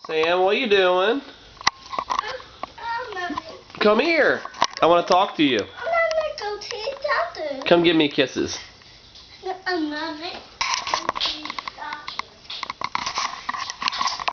Sam, what are you doing? I'm not. Come here. I want to talk to you. I'm not gonna go to the doctor. Come give me kisses. I'm not.